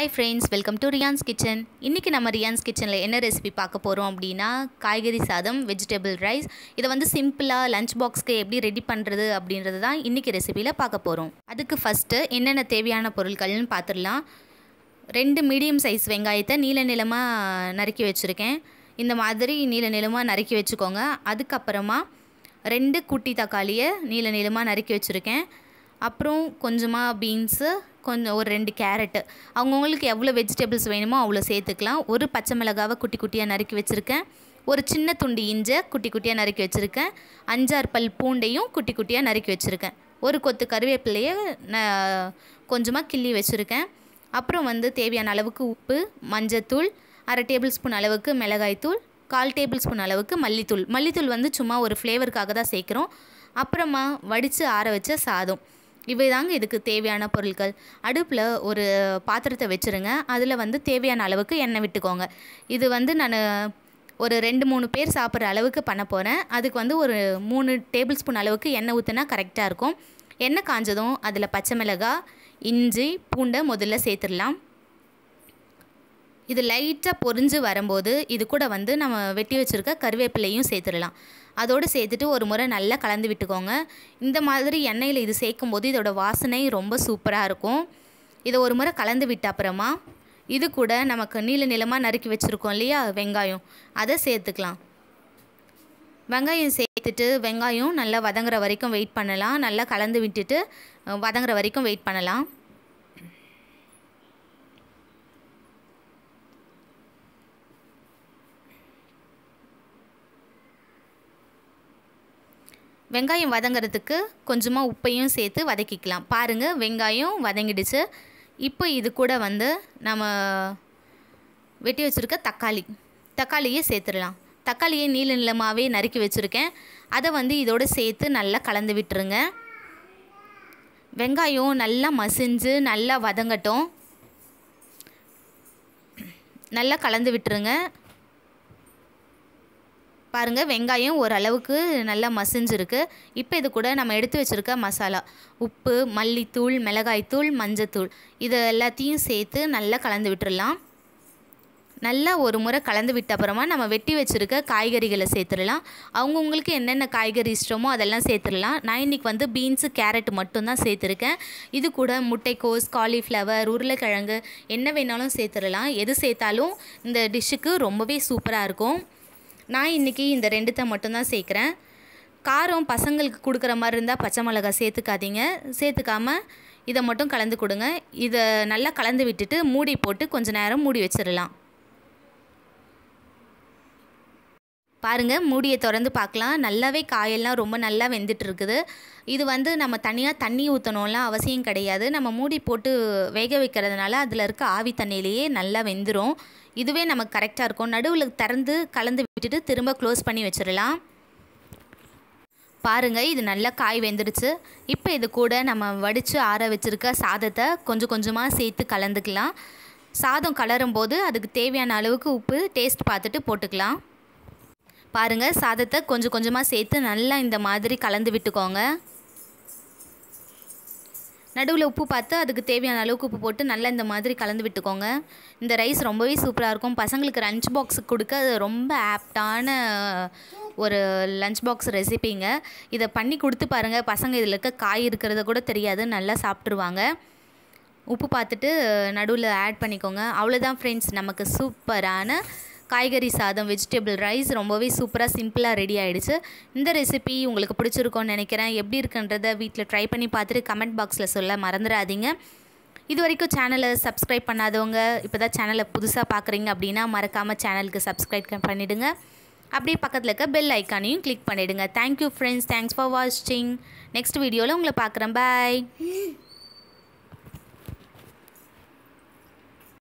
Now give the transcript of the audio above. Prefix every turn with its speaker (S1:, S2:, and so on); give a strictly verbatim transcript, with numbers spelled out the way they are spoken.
S1: Hi friends, welcome to Riyan's Kitchen. இன்னைக்கு நம்ம ரியான்ஸ் கிச்சன்ல என்ன ரெசிபி பார்க்க போறோம் அப்படினா காய்கறி சாதம் வெஜிடபிள் ரைஸ். இத வந்து சிம்பிளா லஞ்ச் பாக்ஸ்க்கு எப்படி ரெடி பண்றது அப்படின்றது தான் இன்னைக்கு ரெசிபில பார்க்க போறோம். அதுக்கு ஃபர்ஸ்ட் என்னென்ன தேவையான பொருட்கள்னு பார்த்துடலாம். ரெண்டு மீடியம் சைஸ் வெங்காயத்தை நீல நீளமா நறுக்கி வச்சிருக்கேன். இந்த மாதிரி நீல நீளமா நறுக்கி வெச்சுக்கோங்க. அதுக்கு அப்புறமா ரெண்டு குட்டி தக்காளியை நீல நீளமா நறுக்கி வச்சிருக்கேன். அப்புறம் கொஞ்சமா பீன்ஸ், கொஞ்சம் ஒரு ரெண்டு கேரட், அவங்கவுங்களுக்கு எவ்வளோ வெஜிடபிள்ஸ் வேணுமோ அவ்வளோ சேர்த்துக்கலாம். ஒரு பச்சை மிளகாவை குட்டி குட்டியாக நறுக்கி வச்சுருக்கேன். ஒரு சின்ன துண்டு இஞ்சை குட்டி குட்டியாக நறுக்கி வச்சுருக்கேன். அஞ்சாறு பல் பூண்டையும் குட்டி குட்டியாக நறுக்கி வச்சுருக்கேன். ஒரு கொத்து கருவேப்பிலையை நான் கொஞ்சமாக கிள்ளி வச்சுருக்கேன். அப்புறம் வந்து தேவையான அளவுக்கு உப்பு, மஞ்சத்தூள், அரை டேபிள் ஸ்பூன் அளவுக்கு மிளகாய்த்தூள், கால் டேபிள் ஸ்பூன் அளவுக்கு மல்லித்தூள். மல்லித்தூள் வந்து சும்மா ஒரு ஃப்ளேவருக்காக தான் சேர்க்குறோம். அப்புறமா வடித்து ஆற வச்ச சாதம். இவை தாங்க இதுக்கு தேவையான பொருட்கள். அடுப்பில் ஒரு பாத்திரத்தை வச்சுருங்க. அதில் வந்து தேவையான அளவுக்கு எண்ணெய் விட்டுக்கோங்க. இது வந்து நான் ஒரு ரெண்டு மூணு பேர் சாப்பிட்ற அளவுக்கு பண்ண போகிறேன். அதுக்கு வந்து ஒரு மூணு டேபிள் ஸ்பூன் அளவுக்கு எண்ணெய் ஊற்றினா கரெக்டாக இருக்கும். எண்ணெய் காஞ்சதும் அதில் பச்சை மிளகாய், இஞ்சி, பூண்டை முதல்ல சேர்த்துடலாம். இது லைட்டாக பொரிஞ்சு வரும்போது இது கூட வந்து நம்ம வெட்டி வச்சுருக்க கருவேப்பிலையும் சேர்த்துடலாம். அதோடு சேர்த்துட்டு ஒரு முறை நல்லா கலந்து விட்டுக்கோங்க. இந்த மாதிரி எண்ணெயில் இது சேர்க்கும் போது இதோட வாசனை ரொம்ப சூப்பராக இருக்கும். இதை ஒரு முறை கலந்து விட்ட அப்புறமா இது கூட நமக்கு நீல நீளமாக நறுக்கி வச்சுருக்கோம் இல்லையா வெங்காயம், அதை சேர்த்துக்கலாம். வெங்காயம் சேர்த்துட்டு வெங்காயம் நல்லா வதங்குற வரைக்கும் வெயிட் பண்ணலாம். நல்லா கலந்து விட்டுட்டு வதங்குற வரைக்கும் வெயிட் பண்ணலாம். வெங்காயம் வதங்கிறதுக்கு கொஞ்சமாக உப்பையும் சேர்த்து வதக்கிக்கலாம். பாருங்கள், வெங்காயம் வதங்கிடுச்சு. இப்போ இது கூட வந்து நம்ம வெட்டி வச்சுருக்க தக்காளி தக்காளியை சேர்த்துடலாம். தக்காளியை நீல நீளமாகவே நறுக்கி வச்சுருக்கேன். அதை வந்து இதோடு சேர்த்து நல்லா கலந்து விட்டுருங்க. வெங்காயம் நல்லா மசிஞ்சு நல்லா வதங்கட்டும். நல்லா கலந்து விட்டுருங்க. பாருங்கள், வெங்காயம் ஓரளவுக்கு நல்லா மசிஞ்சிருக்கு. இப்போ இது கூட நம்ம எடுத்து வச்சுருக்க மசாலா, உப்பு, மல்லித்தூள், மிளகாய்த்தூள், மஞ்சத்தூள், இது எல்லாத்தையும் சேர்த்து நல்லா கலந்து விட்டுடலாம். நல்லா ஒரு முறை கலந்து விட்ட அப்புறமா நம்ம வெட்டி வச்சுருக்க காய்கறிகளை சேர்த்துடலாம். அவங்கவுங்களுக்கு என்னென்ன காய்கறி இஷ்டமோ அதெல்லாம் சேர்த்துடலாம். நான் இன்றைக்கி வந்து பீன்ஸு, கேரட் மட்டும்தான் சேர்த்துருக்கேன். இது கூட முட்டைக்கோஸ், காலிஃப்ளவர், உருளைக்கிழங்கு என்ன வேணாலும் சேர்த்துடலாம். எது சேர்த்தாலும் இந்த டிஷ்ஷுக்கு ரொம்பவே சூப்பராக இருக்கும். நான் இன்றைக்கி இந்த ரெண்டுத்தை மட்டும்தான் சேர்க்குறேன். காரம் பசங்களுக்கு கொடுக்குற மாதிரி இருந்தால் பச்சை மிளகாய் சேர்த்துக்காதீங்க. சேர்த்துக்காமல் இதை மட்டும் கலந்து கொடுங்க. இதை நல்லா கலந்து விட்டுட்டு மூடி போட்டு கொஞ்சம் நேரம் மூடி வச்சிடலாம். பாருங்கள், மூடியை திறந்து பார்க்கலாம். நல்லாவே காயெல்லாம் ரொம்ப நல்லா வெந்துட்டு இருக்குது. இது வந்து நம்ம தனியாக தண்ணி ஊற்றணும்லாம் அவசியம் கிடையாது. நம்ம மூடி போட்டு வேக வைக்கிறதுனால அதில் இருக்க ஆவி தண்ணியிலேயே நல்லா வெந்துடும். இதுவே நமக்கு கரெக்டாக இருக்கும். நடுவில் திறந்து கலந்து விட்டுட்டு திரும்ப க்ளோஸ் பண்ணி வச்சிடலாம். பாருங்கள், இது நல்லா காய் வெந்துடுச்சு. இப்போ இது கூட நம்ம வடித்து ஆற வச்சுருக்க சாதத்தை கொஞ்சம் கொஞ்சமாக சேர்த்து கலந்துக்கலாம். சாதம் கலரும் போது அதுக்கு தேவையான அளவுக்கு உப்பு டேஸ்ட் பார்த்துட்டு போட்டுக்கலாம். பாருங்கள், சாதத்தை கொஞ்சம் கொஞ்சமாக சேர்த்து நல்லா இந்த மாதிரி கலந்து விட்டுக்கோங்க. நடுவில் உப்பு பார்த்து அதுக்கு தேவையான அளவுக்கு உப்பு போட்டு நல்லா இந்த மாதிரி கலந்து விட்டுக்கோங்க. இந்த ரைஸ் ரொம்பவே சூப்பராக இருக்கும். பசங்களுக்கு லஞ்ச் பாக்ஸுக்கு கொடுக்க அது ரொம்ப ஆப்டான ஒரு லஞ்ச் பாக்ஸ் ரெசிபிங்க. இதை பண்ணி கொடுத்து பாருங்கள். பசங்க இதில் இருக்க காய் இருக்கிறத கூட தெரியாது, நல்லா சாப்பிட்ருவாங்க. உப்பு பார்த்துட்டு நடுவில் ஆட் பண்ணிக்கோங்க. அவ்வளோதான் ஃப்ரெண்ட்ஸ், நமக்கு சூப்பரான காய்கறி சாதம் வெஜிடபிள் ரைஸ் ரொம்பவே சூப்பராக சிம்பிளாக ரெடி ஆகிடுச்சு. இந்த ரெசிபி உங்களுக்கு பிடிச்சிருக்கோன்னு நினைக்கிறேன். எப்படி இருக்குன்றதை வீட்டில் ட்ரை பண்ணி பார்த்துட்டு கமெண்ட் பாக்ஸில் சொல்ல மறந்துடாதீங்க. இது வரைக்கும் சேனலை சப்ஸ்கிரைப் பண்ணாதவங்க இப்போ தான் சேனலை புதுசாக பார்க்குறீங்க அப்படின்னா மறக்காமல் சேனலுக்கு சப்ஸ்கிரைப் பண்ணிவிடுங்க. அப்படியே பக்கத்தில் இருக்க பெல் ஐக்கானையும் கிளிக் பண்ணிவிடுங்க. தேங்க்யூ ஃப்ரெண்ட்ஸ், தேங்க்ஸ் ஃபார் வாட்சிங். நெக்ஸ்ட் வீடியோவில் உங்களை பார்க்குறேன். பாய்.